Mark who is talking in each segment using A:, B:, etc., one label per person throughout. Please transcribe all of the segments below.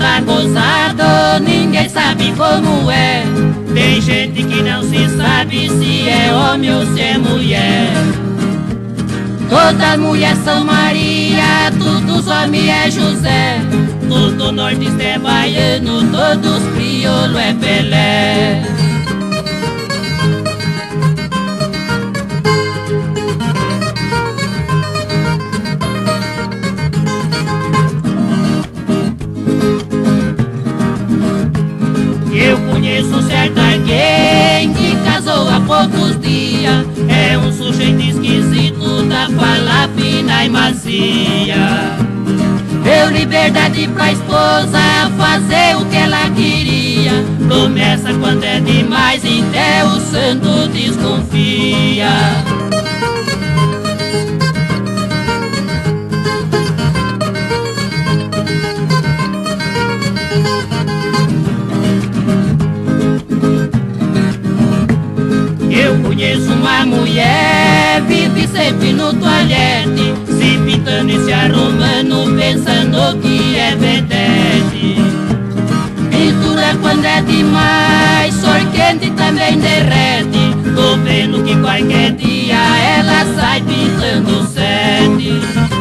A: lugar gozado, ninguém sabe como é. Tem gente que não se sabe se é homem ou se é mulher. Todas as mulheres são Maria, todos os homens é José. Todo nordeste é baiano, todos crioulo é Pelé. Eu conheço certo alguém que casou há poucos dias. É um sujeito esquisito da fala fina e macia. Deu liberdade pra esposa fazer o que ela queria. Começa quando é demais, até o santo desconfia. Eu conheço uma mulher, vive sempre no toalete, se pintando e se arrumando, pensando que é vedete. Pintura quando é demais, sor quente também derrete. Tô vendo que qualquer dia ela sai pintando sete.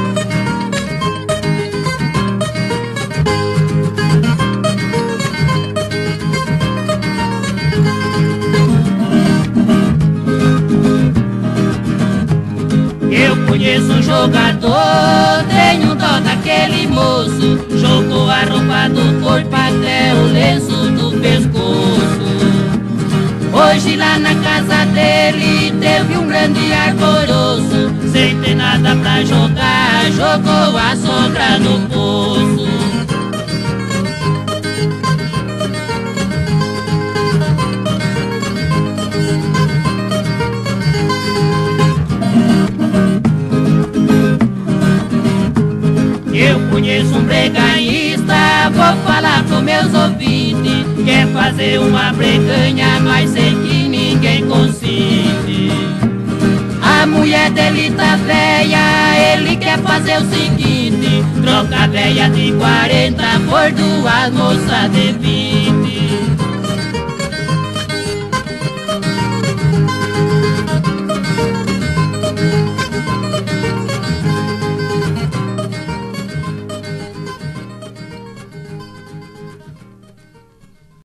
A: Eu conheço um jogador, tenho dó daquele moço. Jogou a roupa do corpo até o lenço do pescoço. Hoje lá na casa dele teve um grande alvoroço. Sem ter nada pra jogar, jogou a sogra no poço. Eu conheço um breganhista, vou falar com meus ouvintes. Quer fazer uma breganha, mas sei que ninguém consente. A mulher dele tá velha, ele quer fazer o seguinte: troca a velha de 40 por duas moças de 20.